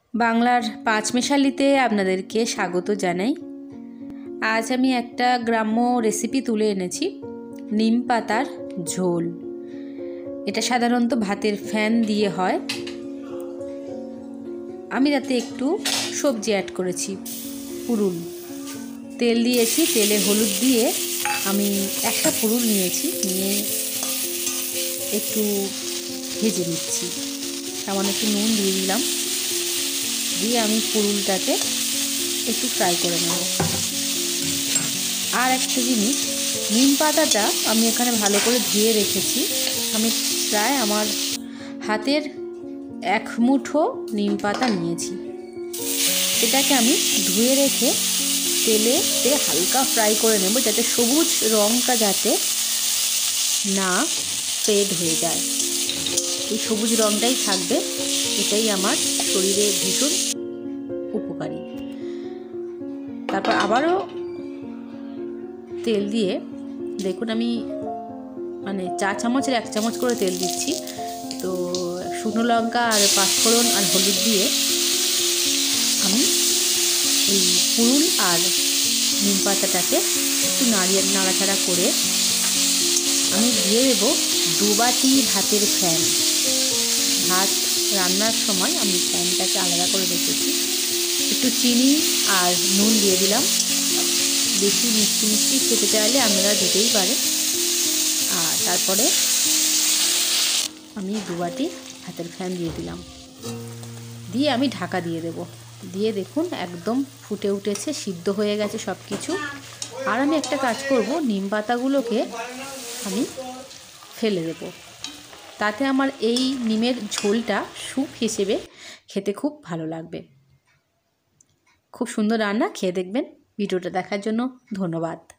বাংলার পাঁচমেশালিতে আপনাদেরকে স্বাগত জানাই। আজ আমি একটা গ্রাম্য রেসিপি তুলে এনেছি, নিম পাতার ঝোল। এটা সাধারণত ভাতের ফ্যান দিয়ে হয়। আমি তাতে একটু সবজি অ্যাড করেছি, পুরুল। তেল দিয়েছি, তেলে হলুদ দিয়ে আমি একটা পুরুল নিয়েছি, নিয়ে একটু ভেজে নিচ্ছি। সামান্য একটু নুন দিয়ে দিলাম, দিয়ে আমি পুরুলটাকে একটু ফ্রাই করে নেব। আর একটা জিনিস, নিম পাতাটা আমি এখানে ভালো করে ধুয়ে রেখেছি। আমি প্রায় আমার হাতের এক মুঠো নিম পাতা নিয়েছি। এটাকে আমি ধুয়ে রেখে তেলেতে হালকা ফ্রাই করে নেব, যাতে সবুজ রঙটা যাতে না ফেড হয়ে যায়। এই সবুজ রঙটাই থাকবে, এটাই আমার শরীরে ভীষণ উপকারী। তারপর আবারও তেল দিয়ে, দেখুন আমি চা চামচের 1 চামচ করে তেল দিচ্ছি। তো শুকনো লঙ্কা আর পাঁচফোড়ন আর হলুদ দিয়ে আমি এই পুরুল আর নিম পাতাটাকে একটু নাড়াচাড়া করে আমি দিয়ে দেব 2 বাটি ভাতের ফ্যান। ভাত রান্নার সময় আমি ফ্যানটাকে আলাদা করে রেখেছি। একটু চিনি আর নুন দিয়ে দিলাম। বেশি মিষ্টি খেতে চাইলে আপনারা দিতেই পারে। আর তারপরে আমি 2 বাটি ভাতের ফ্যান দিয়ে দিলাম, দিয়ে আমি ঢাকা দিয়ে দেব। দিয়ে দেখুন একদম ফুটে উঠেছে, সিদ্ধ হয়ে গেছে সব কিছু। আর আমি একটা কাজ করব, নিম পাতাগুলোকে আমি ফেলে দেব। তাতে আমার এই নিমের ঝোলটা স্যুপ হিসেবে খেতে খুব ভালো লাগবে। খুব সুন্দর রান্না, খেয়ে দেখবেন। ভিডিওটা দেখার জন্য ধন্যবাদ।